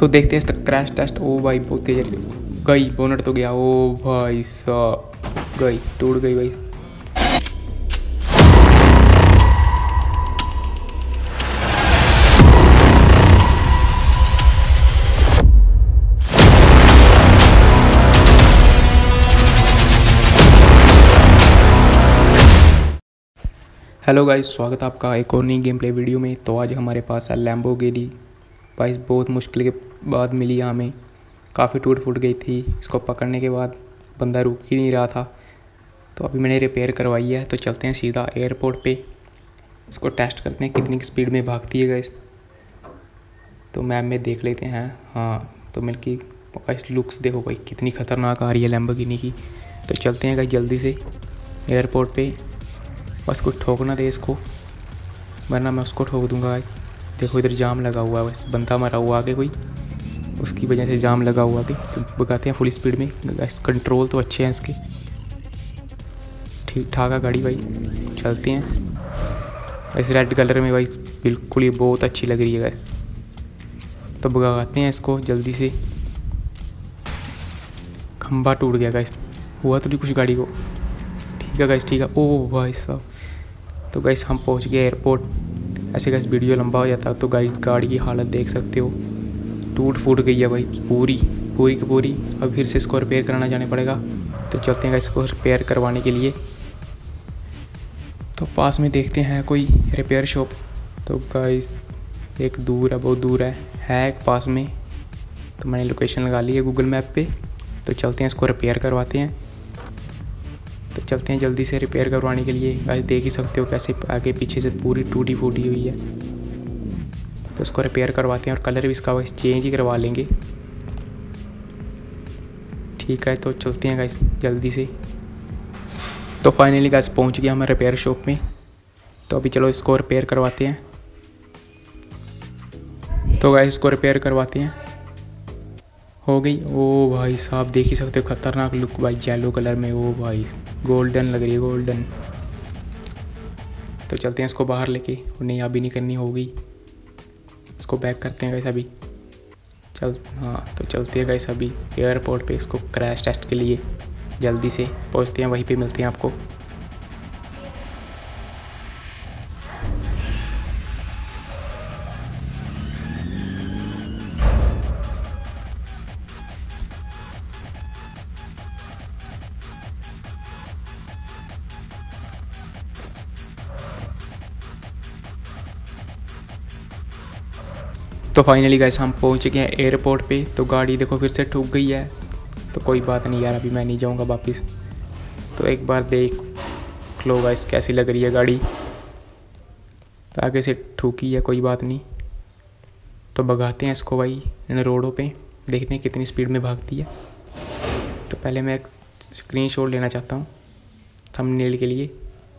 तो देखते हैं इसका क्रैश टेस्ट। ओ भाई बहुत तेज गई, बोनट तो गया। ओ भाई साहब गई, टूट गई भाई। हेलो गाइस, स्वागत है आपका एक और नई गेम प्ले वीडियो में। तो आज हमारे पास है लैम्बोर्गिनी। भाई बहुत मुश्किल के बाद मिली हमें, काफ़ी टूट फूट गई थी। इसको पकड़ने के बाद बंदा रुक ही नहीं रहा था, तो अभी मैंने रिपेयर करवाई है। तो चलते हैं सीधा एयरपोर्ट पे, इसको टेस्ट करते हैं कितनी स्पीड में भागती है गाइस। तो मैप में देख लेते हैं। हाँ, तो मिल्की गाइस लुक्स देखो भाई कितनी ख़तरनाक आ रही है लैम्बोर्गिनी की। तो चलते हैं गाइस जल्दी से एयरपोर्ट पे। बस कुछ ठोकना दे इसको, वरना मैं उसको ठोक दूंगा। देखो इधर जाम लगा हुआ है, बस बंदा मरा हुआ आगे कोई, उसकी वजह से जाम लगा हुआ आगे। तो भगाते हैं फुल स्पीड में। कंट्रोल तो अच्छे हैं इसके, ठीक ठाक है गाड़ी भाई। चलते हैं इस रेड कलर में भाई, बिल्कुल ये बहुत अच्छी लग रही है गाइस। तो भगाते हैं इसको जल्दी से। खंबा टूट गया गाइस, हुआ तो नहीं कुछ गाड़ी को। ठीक है गाइस, ठीक है। ओह भाई साहब, तो गाइस हम पहुंच गए एयरपोर्ट। ऐसे गाइस वीडियो लंबा हो जाता है, तो गाड़ी की हालत देख सकते हो, टूट फूट गई है भाई पूरी की पूरी। अब फिर से इसको रिपेयर कराना जाने पड़ेगा। तो चलते हैं गाइस इसको रिपेयर करवाने के लिए। तो पास में देखते हैं कोई रिपेयर शॉप। तो गाइस एक दूर है, बहुत दूर है एक पास में। तो मैंने लोकेशन लगा ली है गूगल मैप पे। तो चलते हैं इसको रिपेयर करवाते हैं। तो चलते हैं जल्दी से रिपेयर करवाने के लिए। गाइस देख ही सकते हो कैसे आगे पीछे से पूरी टूटी फूटी हुई है। तो इसको रिपेयर करवाते हैं और कलर भी इसका बस चेंज ही करवा लेंगे। ठीक है, तो चलते हैं गाइस जल्दी से। तो फाइनली गाइस पहुंच गया मैं रिपेयर शॉप में। तो अभी चलो इसको रिपेयर करवाते हैं। तो गाइस इसको रिपेयर करवाते हैं, हो गई। ओ भाई साहब देख ही सकते हो खतरनाक लुक भाई, येलो कलर में। ओ भाई गोल्डन लग रही है, गोल्डन। तो चलते हैं इसको बाहर लेके। नहीं अभी नहीं करनी, होगी। इसको बैक करते हैं गाइस अभी। हाँ, तो चलते हैं गाइस अभी एयरपोर्ट पे इसको क्रैश टेस्ट के लिए। जल्दी से पहुंचते हैं, वहीं पे मिलते हैं आपको। तो फाइनली गाइस हम पहुंच गए हैं एयरपोर्ट पे। तो गाड़ी देखो फिर से ठुक गई है। तो कोई बात नहीं यार, अभी मैं नहीं जाऊंगा वापस। तो एक बार देख लो गाइस कैसी लग रही है गाड़ी। तो आगे से ठुकी है, कोई बात नहीं। तो भगाते हैं इसको भाई इन रोडों पे, देखते हैं कितनी स्पीड में भागती है। तो पहले मैं एक स्क्रीनशॉट लेना चाहता हूँ थंबनेल के लिए।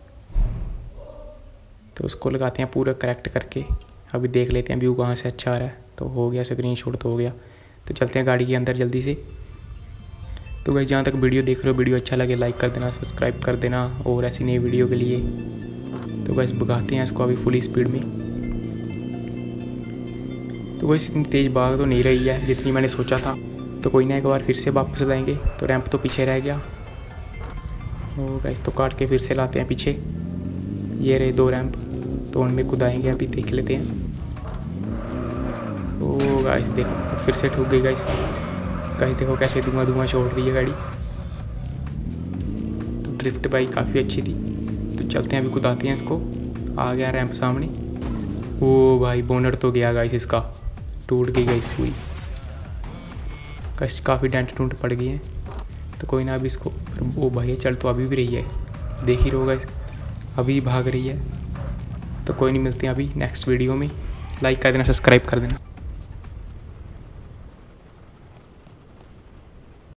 तो उसको लगाते हैं पूरा करेक्ट करके। अभी देख लेते हैं व्यू कहाँ से अच्छा आ रहा है। तो हो गया स्क्रीनशॉट, तो हो गया। तो चलते हैं गाड़ी के अंदर जल्दी से। तो भाई जहाँ तक वीडियो देख रहे हो, वीडियो अच्छा लगे लाइक कर देना, सब्सक्राइब कर देना और ऐसी नई वीडियो के लिए। तो बस भगाते हैं इसको अभी फुल स्पीड में। तो वैसे इतनी तेज़ भाग तो नहीं रही है जितनी मैंने सोचा था। तो कोई ना, एक बार फिर से वापस लाएंगे। तो रैंप तो पीछे रह गया। ओ गाइस तो काट के फिर से लाते हैं पीछे। ये रहे 2 रैंप, तो उनमें कुदाएंगे अभी, देख लेते हैं। ओ गाइस देखो फिर से ठुक गई गाइस। गाइस देखो कैसे धुआं छोड़ रही है गाड़ी। तो ड्रिफ्ट बाइक काफ़ी अच्छी थी। तो चलते हैं अभी कुदाते हैं इसको। आ गया रैंप सामने। ओ भाई बोनट तो गया गाइस, इसका टूट गई गाइस पूरी। काफ़ी डेंट टूट पड़ गई है। तो कोई ना, अभी इसको। ओ भाई चल तो अभी भी रही है, देख ही रहो गाइस, अभी भाग रही है। तो कोई नहीं, मिलते हैं अभी नेक्स्ट वीडियो में। लाइक कर देना, सब्सक्राइब कर देना।